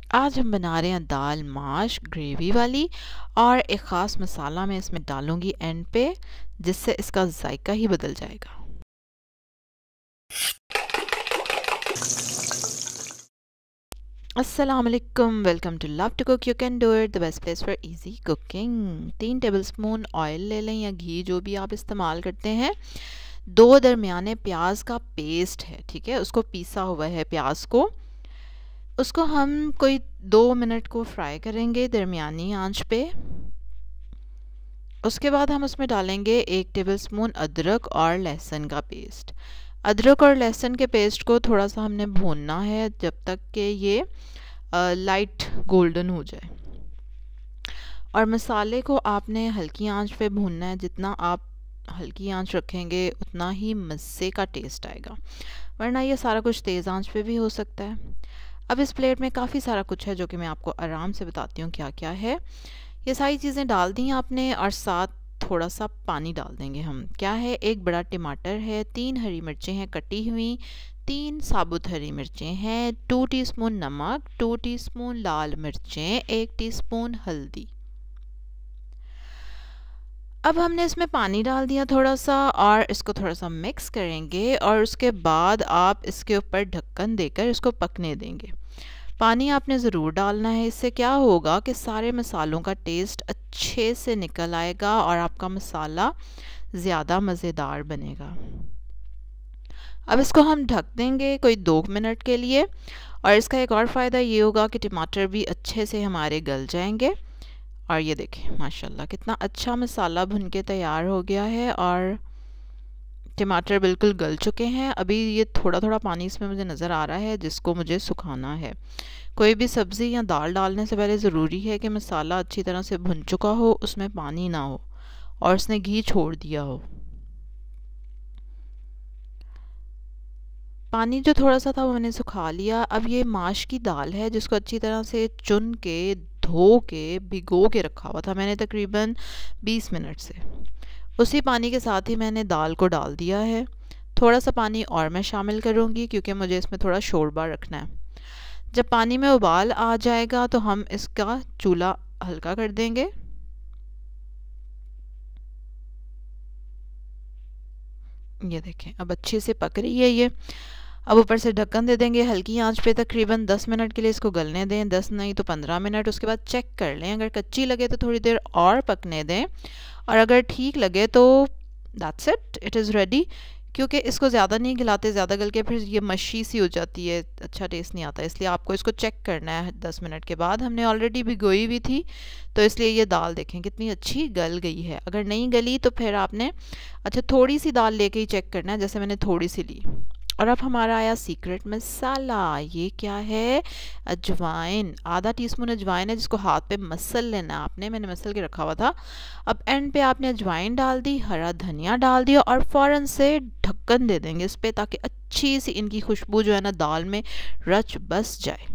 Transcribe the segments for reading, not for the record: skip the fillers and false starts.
आज हम बना रहे हैं दाल माश ग्रेवी वाली, और एक ख़ास मसाला मैं इसमें डालूंगी एंड पे, जिससे इसका जायका ही बदल जाएगा। अस्सलाम-ओ-अलैकुम, welcome to love to cook, you can do it, the best place for easy cooking. 3 tablespoon oil ले लें या घी, जो भी आप इस्तेमाल करते हैं। 2 दरमियाने प्याज का पेस्ट है, ठीक है, उसको पीसा हुआ है प्याज को। उसको हम कोई 2 मिनट को फ्राई करेंगे दरमियानी आंच पे। उसके बाद हम उसमें डालेंगे 1 टेबलस्पून अदरक और लहसुन का पेस्ट। अदरक और लहसुन के पेस्ट को थोड़ा सा हमने भूनना है जब तक कि ये लाइट गोल्डन हो जाए, और मसाले को आपने हल्की आंच पे भूनना है। जितना आप हल्की आंच रखेंगे उतना ही मज़े का टेस्ट आएगा, वरना ये सारा कुछ तेज़ आंच पे भी हो सकता है। अब इस प्लेट में काफ़ी सारा कुछ है जो कि मैं आपको आराम से बताती हूँ क्या क्या है। ये सारी चीज़ें डाल दी आपने, और साथ थोड़ा सा पानी डाल देंगे हम। क्या है, 1 बड़ा टमाटर है, 3 हरी मिर्चें हैं कटी हुई, 3 साबुत हरी मिर्चें हैं, 2 टीस्पून नमक, 2 टीस्पून लाल मिर्चें, 1 टीस्पून हल्दी। अब हमने इसमें पानी डाल दिया थोड़ा सा, और इसको थोड़ा सा मिक्स करेंगे, और उसके बाद आप इसके ऊपर ढक्कन देकर इसको पकने देंगे। पानी आपने ज़रूर डालना है, इससे क्या होगा कि सारे मसालों का टेस्ट अच्छे से निकल आएगा और आपका मसाला ज़्यादा मज़ेदार बनेगा। अब इसको हम ढक देंगे कोई 2 मिनट के लिए, और इसका एक और फ़ायदा ये होगा कि टमाटर भी अच्छे से हमारे गल जाएंगे। और ये देखें माशाल्लाह कितना अच्छा मसाला भुन के तैयार हो गया है, और टमाटर बिल्कुल गल चुके हैं। अभी ये थोड़ा थोड़ा पानी इसमें मुझे नज़र आ रहा है, जिसको मुझे सुखाना है। कोई भी सब्ज़ी या दाल डालने से पहले ज़रूरी है कि मसाला अच्छी तरह से भुन चुका हो, उसमें पानी ना हो और उसने घी छोड़ दिया हो। पानी जो थोड़ा सा था वो मैंने सुखा लिया। अब ये माश की दाल है, जिसको अच्छी तरह से चुन के, धो के, भिगो के रखा हुआ था मैंने तकरीबन 20 मिनट से। उसी पानी के साथ ही मैंने दाल को डाल दिया है। थोड़ा सा पानी और मैं शामिल करूँगी क्योंकि मुझे इसमें थोड़ा शोरबा रखना है। जब पानी में उबाल आ जाएगा तो हम इसका चूल्हा हल्का कर देंगे। ये देखें अब अच्छे से पक रही है ये। अब ऊपर से ढक्कन दे देंगे हल्की आंच पे, तकरीबन 10 मिनट के लिए इसको गलने दें, 10 नहीं तो 15 मिनट। उसके बाद चेक कर लें, अगर कच्ची लगे तो थोड़ी देर और पकने दें, और अगर ठीक लगे तो that's it, it is ready. क्योंकि इसको ज़्यादा नहीं गलाते, ज़्यादा गल के फिर ये मशी सी हो जाती है, अच्छा टेस्ट नहीं आता, इसलिए आपको इसको चेक करना है 10 मिनट के बाद। हमने ऑलरेडी भिगोई हुई थी, तो इसलिए ये दाल देखें कितनी अच्छी गल गई है। अगर नहीं गली तो फिर आपने अच्छा थोड़ी सी दाल लेके ही चेक करना है, जैसे मैंने थोड़ी सी ली। और अब हमारा आया सीक्रेट मसाला। ये क्या है, अजवाइन, आधा टीस्पून अजवाइन है, जिसको हाथ पे मसल लेना है आपने, मैंने मसल के रखा हुआ था। अब एंड पे आपने अजवाइन डाल दी, हरा धनिया डाल दिया, और फ़ौरन से ढक्कन दे देंगे इस पर, ताकि अच्छी सी इनकी खुशबू जो है ना दाल में रच बस जाए।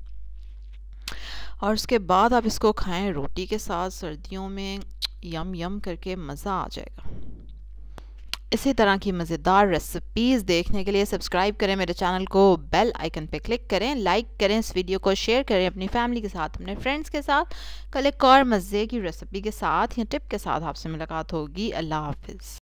और उसके बाद आप इसको खाएं रोटी के साथ सर्दियों में, यम यम करके मज़ा आ जाएगा। इसी तरह की मज़ेदार रेसिपीज़ देखने के लिए सब्सक्राइब करें मेरे चैनल को, बेल आइकन पे क्लिक करें, लाइक करें, इस वीडियो को शेयर करें अपनी फैमिली के साथ, अपने फ्रेंड्स के साथ। कल एक और मज़े की रेसिपी के साथ या टिप के साथ आपसे मुलाकात होगी। अल्लाह हाफिज़।